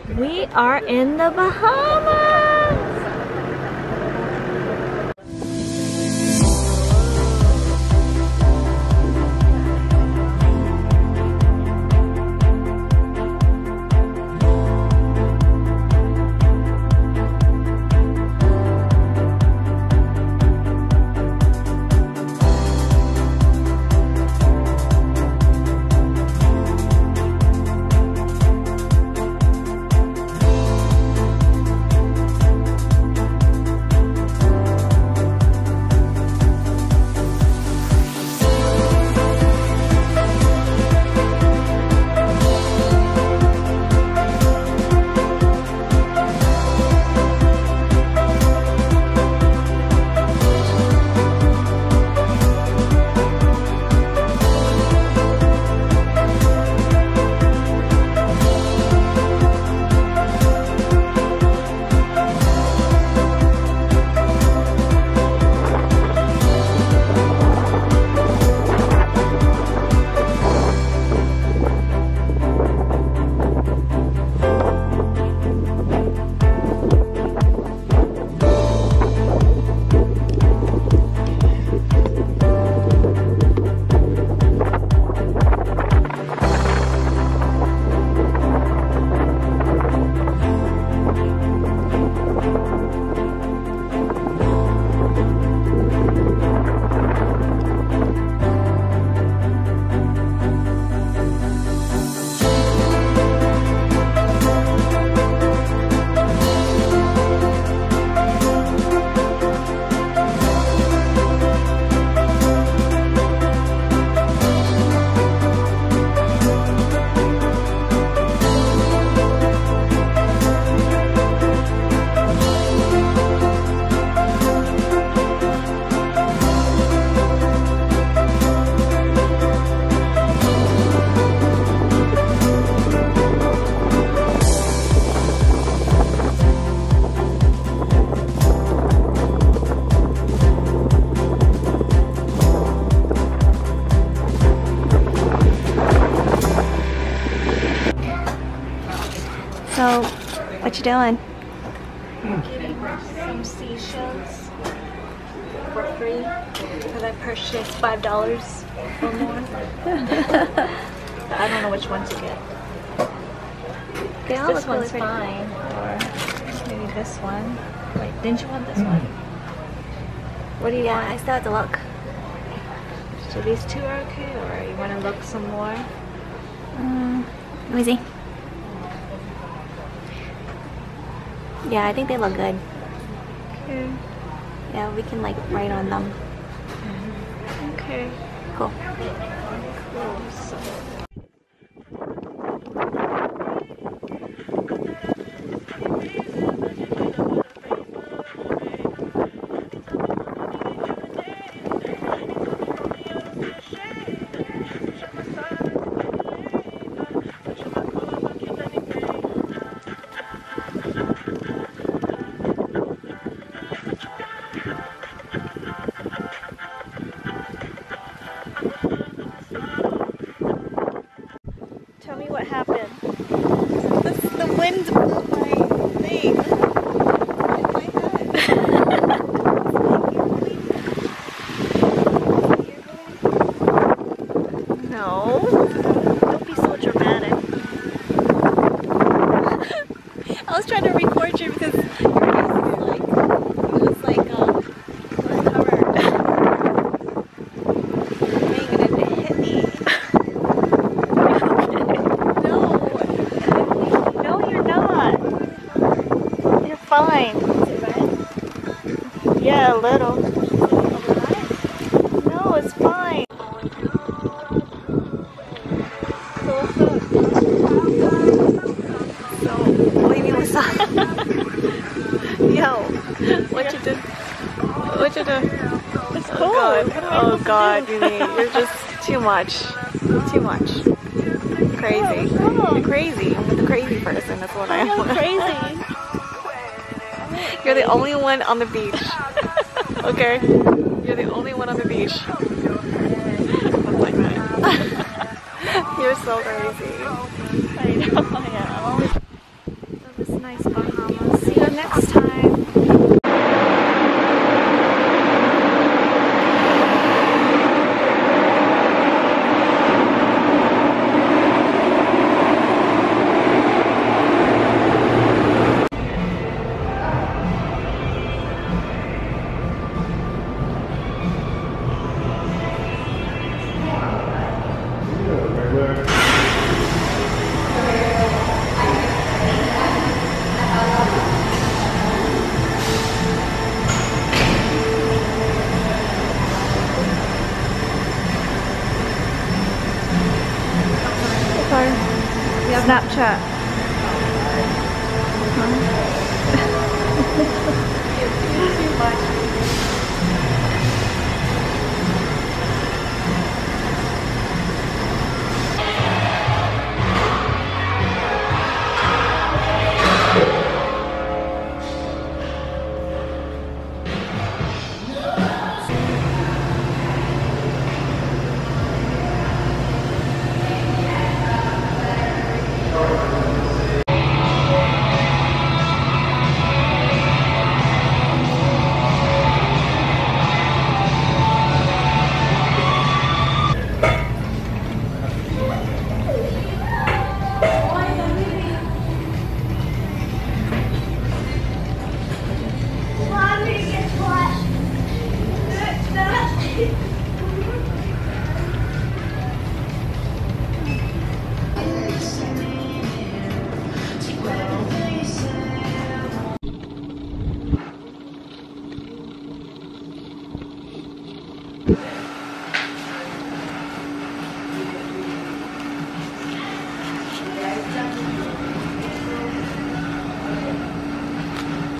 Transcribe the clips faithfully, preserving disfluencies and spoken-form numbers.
We are in the Bahamas! So, what you doing? Getting some seashells for free because I purchased five dollars or more. I don't know which one to get. They all This look really one's pretty. fine, or maybe this one. Wait, didn't you want this one? What do you Yeah, I want? still have to look. So these two are okay, or you want to look some more? Mm, let me see. Yeah, I think they look good. Okay. Yeah, we can like write on them. Okay. Cool. Cool. So tell me what happened. This, the wind blew my thing. In my head. No. Don't be so dramatic. I was trying to record you because your face was like, it was like, um, it was covered. Dang, and it hit me. No. No, you're not. You're fine. Is it red? Yeah, a little. No, it's fine. So, leave what's up? Yo, what you do? What you do? It's cold. Oh god, oh god, Yumi, you're just too much. Too much. Crazy. You're crazy. I'm the crazy person. That's what I am. Crazy. You're the only one on the beach. Okay? You're the only one on the beach. Look like that. You're so crazy. I know. Yeah. nice Bahamas. See you next time. Snapchat.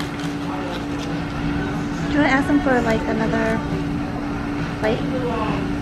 Do you want to ask them for like another plate?